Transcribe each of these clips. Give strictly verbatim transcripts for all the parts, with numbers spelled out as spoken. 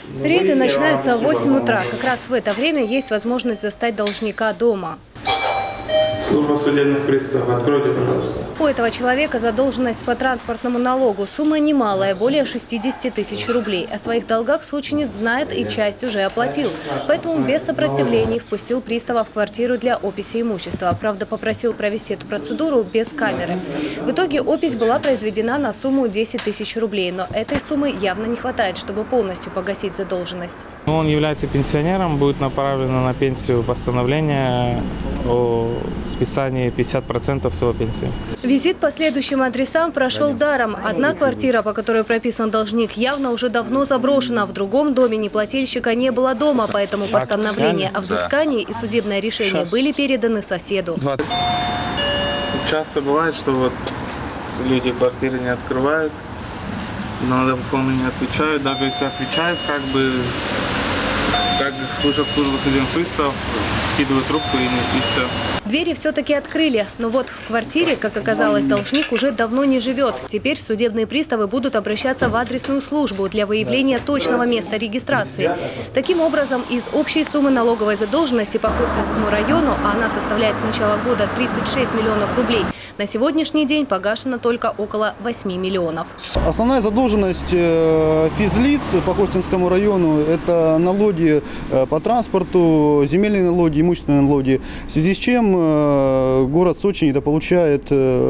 Рейды начинаются в восемь утра. Как раз в это время есть возможность застать должника дома. Служба судебных приставов, откройте, пожалуйста. У этого человека задолженность по транспортному налогу. Сумма немалая, более шестидесяти тысяч рублей. О своих долгах сочинец знает и часть уже оплатил. Поэтому без сопротивлений впустил пристава в квартиру для описи имущества. Правда, попросил провести эту процедуру без камеры. В итоге опись была произведена на сумму десять тысяч рублей. Но этой суммы явно не хватает, чтобы полностью погасить задолженность. Он является пенсионером, будет направлено на пенсию постановление о списании пятидесяти процентов своей пенсии. Визит по следующим адресам прошел даром. Одна квартира, по которой прописан должник, явно уже давно заброшена. В другом доме неплательщика не было дома, поэтому постановление о взыскании и судебное решение были переданы соседу. Часто бывает, что вот люди квартиры не открывают, на телефоны не отвечают. Даже если отвечают, как бы, как служат службы судебных приставов, скидывают трубку и не все. Двери все-таки открыли, но вот в квартире, как оказалось, должник уже давно не живет. Теперь судебные приставы будут обращаться в адресную службу для выявления точного места регистрации. Таким образом, из общей суммы налоговой задолженности по Хостинскому району, а она составляет с начала года тридцать шесть миллионов рублей, на сегодняшний день погашено только около восьми миллионов. Основная задолженность физлиц по Хостинскому району – это налоги по транспорту, земельные налоги, имущественные налоги, в связи с чем город Сочи недополучает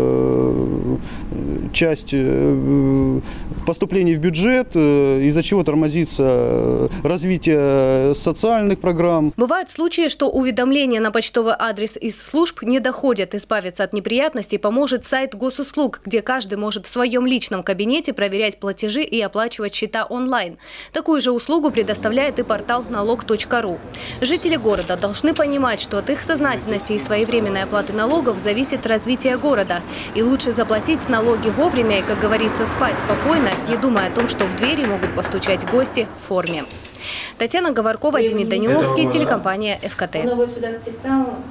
часть поступлений в бюджет, из-за чего тормозится развитие социальных программ. Бывают случаи, что уведомления на почтовый адрес из служб не доходят. Избавиться от неприятностей поможет сайт госуслуг, где каждый может в своем личном кабинете проверять платежи и оплачивать счета онлайн. Такую же услугу предоставляет и портал налог точка ру. Жители города должны понимать, что от их сознательности и своевременной оплаты налогов зависит развитие города. И лучше заплатить налоги вовремя и, как говорится, спать спокойно, не думая о том, что в двери могут постучать гости в форме. Татьяна Говоркова, Демид Даниловский, телекомпания эф ка тэ.